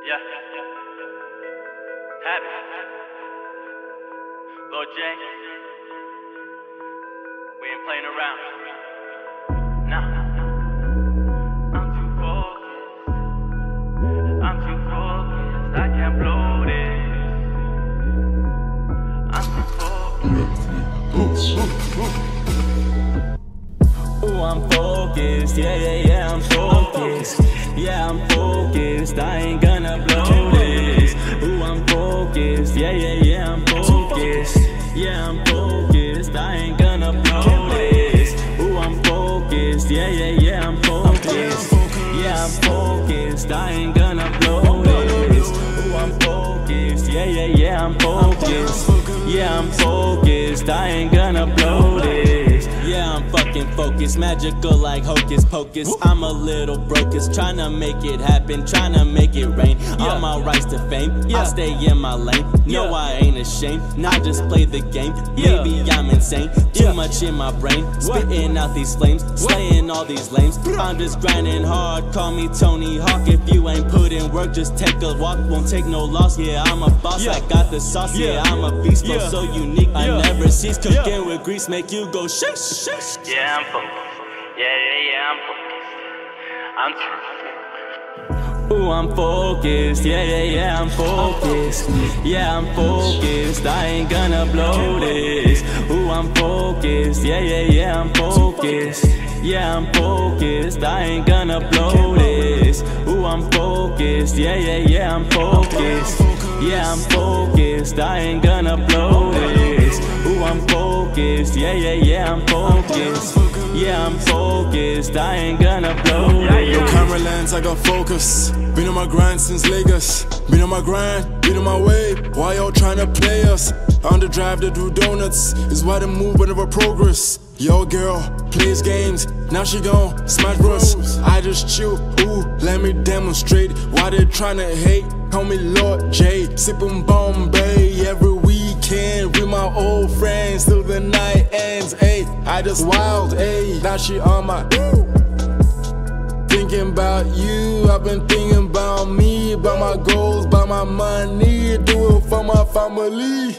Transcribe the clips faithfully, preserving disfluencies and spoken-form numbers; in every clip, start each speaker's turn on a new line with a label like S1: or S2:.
S1: Yeah. Happy. Lord J. We ain't playing around. Nah. I'm too focused. I'm too focused. I can't blow this. I'm too focused. Ooh, I'm focused. Yeah, yeah, yeah, I'm focused. Yeah, I'm focused. I ain't gonna blow this. Ooh, I'm focused. Yeah, yeah, yeah, I'm focused. Yeah, I'm focused. I ain't gonna blow this. Ooh, I'm focused. Yeah, yeah, yeah, I'm focused. Yeah, I'm focused. I ain't gonna blow this. Ooh, I'm focused. Yeah, yeah, yeah, I'm focused. Yeah, I'm focused. I ain't gonna blow this. Yeah, I'm fucking focused, magical like hocus pocus. I'm a little brocus, tryna make it happen, tryna make it rain. Yeah. On my rise to fame, yeah. I stay in my lane. No, yeah. I ain't ashamed, I just play the game. Yeah. Maybe I'm insane, too yeah. much in my brain. Spitting out these flames, slaying all these lames. I'm just grinding hard, call me Tony Hawk. If you ain't put in work, just take a walk, won't take no loss. Yeah, I'm a boss, yeah. I got the sauce. Yeah, yeah I'm a beast, flow yeah. so unique. I yeah. never cease cooking yeah. with grease, make you go shish. Yeah, I'm focused. Yeah, yeah, yeah, I'm focused. I'm too. Ooh, I'm focused. Yeah, yeah, yeah, I'm focused. Yeah, I'm focused. I ain't gonna blow this. Ooh, I'm focused. Yeah, yeah, yeah, I'm focused. Yeah, I'm focused. I ain't gonna blow this. Ooh, I'm focused. Yeah, yeah, yeah, I'm focused. Yeah, I'm focused. I ain't gonna blow this. Ooh, I'm focused. Yeah, yeah, yeah, I'm focused. Yeah, I'm focused. I ain't gonna blow this.
S2: Yo, camera lens, I got focus. Been on my grind since Lagos. Been on my grind, been on my way. Why y'all tryna play us? On the drive to do donuts is why they move but never progress. Yo, girl plays games, now she gon' smash bros. I just chill, ooh, let me demonstrate why they tryna hate. Call me Lord J, sippin' Bombay every weekend with my old friends till the night ends. Ayy, I just wild, ayy, now she on my thinking about you. I've been thinking about me, about my goals, about my money. Do it for my family.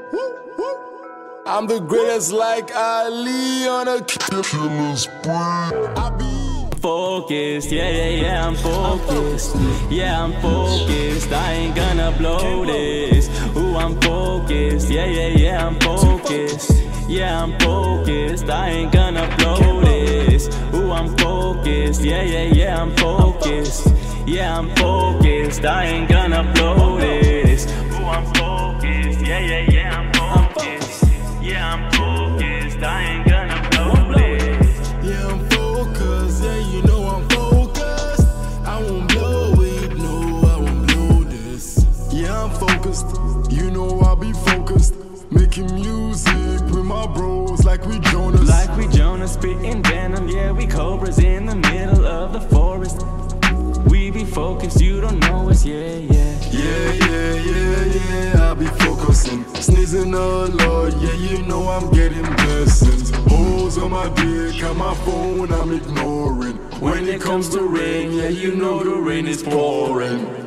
S2: I'm the greatest like Ali on a killing spree. I be
S1: focused, yeah, yeah, yeah, I'm focused. Yeah, I'm focused, I ain't gonna blow this. Ooh, I'm focused, yeah, yeah, yeah, I'm focused. Yeah, I'm focused, I ain't gonna blow this. Ooh, I'm focused, yeah, yeah, yeah, I'm focused. Yeah, I'm focused, I ain't gonna blow this. Ooh, I'm focused, yeah, yeah, yeah, I'm focused. Yeah, I'm focused, I ain't gonna blow this.
S2: Yeah, I'm focused, yeah, you know I'm focused. I won't blow it, no, I won't blow this. Yeah, I'm focused, you know I'll be focused. Making music with my bros like we Jonas.
S1: Like we Jonas, spitting venom, yeah, we cobras in the middle of the forest. We be focused, you don't know us, yeah, yeah.
S2: Yeah, yeah, yeah, yeah, I'll be focusing. Sneezing a lot, yeah, you know I'm getting blessings. Holes on my dick, on my phone I'm ignoring. When it comes to rain, yeah, you know the rain is pouring.